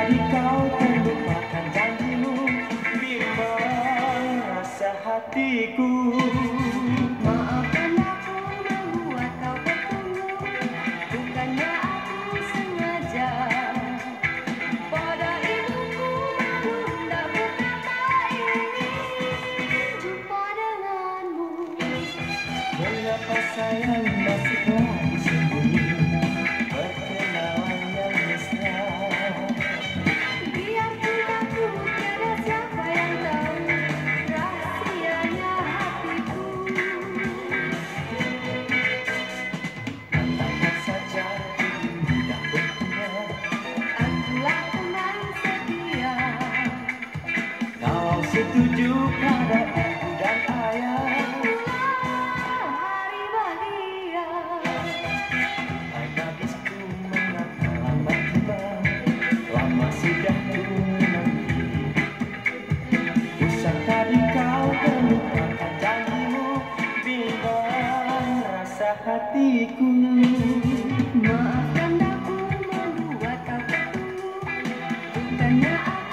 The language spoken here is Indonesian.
tadi kau terlupakan janjimu, bimbang rasa hatiku. Maafkan aku membuat kau tertunggu, bukannya aku sengaja. Pada ibuku malu hendak berkata ingin jumpa denganmu. Mengapa sayang masih telah disembunyi perkenalan yang mesra? Biar cintaku tiada siapa yang tahu rahasianya hatiku. Katakan saja tidak berpunya, Akulah teman setia. kau setuju pada ibu dan ayah. Itulah hari bahagia. Hai gadisku, mengapa lambat tiba? Lama sudah ku menanti. Usah tadi kau terlupakan janjimu, bimbang rasa hatiku. Maafkan aku membuat kau tertunggu, bukannya aku